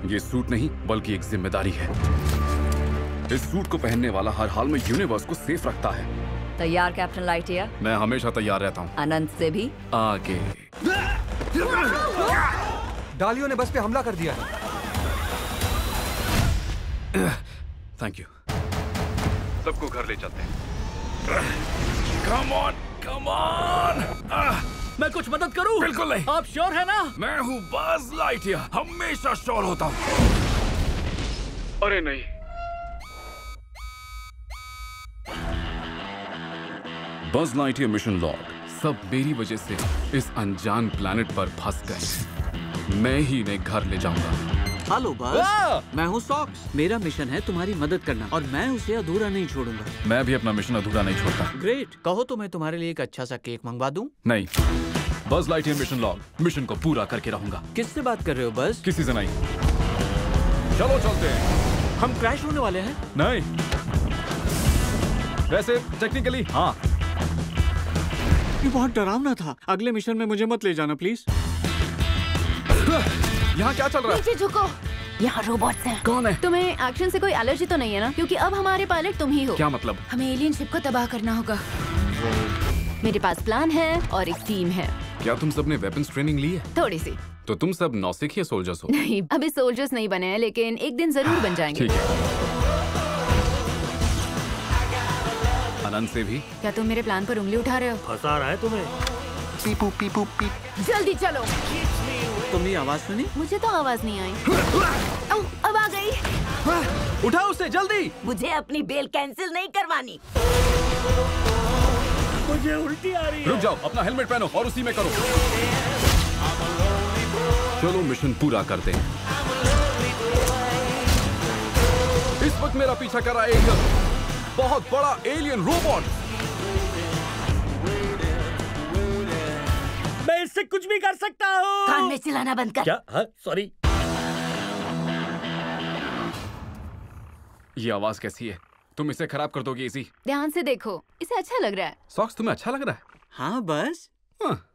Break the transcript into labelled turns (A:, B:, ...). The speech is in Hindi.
A: ये सूट नहीं बल्कि एक जिम्मेदारी है। इस सूट को पहनने वाला हर हाल में यूनिवर्स को सेफ रखता है।
B: तैयार कैप्टन लाइटियर?
A: मैं हमेशा तैयार रहता हूँ।
B: अनंत से भी
A: आगे।
C: डालियो ने बस पे हमला कर दिया है।
A: Thank you. सबको घर ले चलते हैं। Come on, come on.
D: मैं कुछ मदद करूं?
A: बिल्कुल नहीं।
D: आप श्योर है ना?
A: मैं हूँ बज़ लाइटियर, हमेशा श्योर होता हूँ। अरे नहीं, बज़ लाइटियर मिशन लॉग। सब मेरी वजह से इस अनजान प्लैनेट पर फंस गए। मैं ही इन्हें घर ले जाऊंगा।
E: हेलो बॉस, मैं हूँ सॉक्स। मेरा मिशन है तुम्हारी मदद करना और मैं उसे अधूरा नहीं छोड़ूंगा।
A: मैं भी अपना मिशन अधूरा नहीं छोड़ता।
E: ग्रेट, कहो तो मैं तुम्हारे लिए एक अच्छा सा केक मंगवा दूं?
A: नहीं, Buzz Lightyear mission log, mission को पूरा करके रहूंगा।
E: किससे बात कर रहे हो बस?
A: किसी से नहीं। चलो चलते हैं।
E: हम क्रैश होने वाले हैं?
A: नहीं, वैसे टेक्निकली हाँ।
E: ये बहुत डरावना था। अगले मिशन में मुझे मत ले जाना प्लीज।
A: यहाँ क्या चल रहा है?
B: नीचे झुको। यहाँ रोबोट्स हैं।
A: कौन है?
B: तुम्हें एक्शन से कोई एलर्जी तो नहीं है ना? क्योंकि अब हमारे पायलट तुम ही हो।
A: क्या मतलब?
B: हमें एलियन शिप को तबाह करना होगा। मेरे पास प्लान है और एक टीम है।
A: क्या तुम सबने वेपन्स ट्रेनिंग ली है?
B: थोड़ी सी।
A: तो तुम सब नौसिखिए सोल्जर्स हो?
B: नहीं, अभी सोल्जर्स नहीं बने हैं, लेकिन एक दिन जरूर बन जाएंगे।
A: ठीक है। अनंत से भी?
B: क्या तुम मेरे प्लान पर उंगली उठा रहे हो?
D: फंसा रहा है तुम्हें।
E: पीपू पीपू पीप।
B: जल्दी चलो।
E: तुमने आवाज सुनी?
B: मुझे तो आवाज नहीं आई। अब आ गई।
D: उठाओ उसे जल्दी।
B: मुझे अपनी बेल कैंसिल नहीं करवानी।
D: मुझे उल्टी आ रही है।
A: रुक जाओ, अपना हेलमेट पहनो और उसी में करो। चलो मिशन पूरा करते हैं। इस वक्त मेरा पीछा कर रहा है एक बहुत बड़ा एलियन रोबोट।
D: मैं इससे कुछ भी कर सकता हूँ।
B: कान में चिल्लाना बंद कर।
D: क्या? हाँ, सॉरी।
A: ये आवाज कैसी है? तुम इसे खराब कर दोगे इसी।
B: ध्यान से देखो, इसे अच्छा लग रहा है।
A: सॉक्स तुम्हें अच्छा लग रहा है?
E: हाँ बस।
A: हाँ।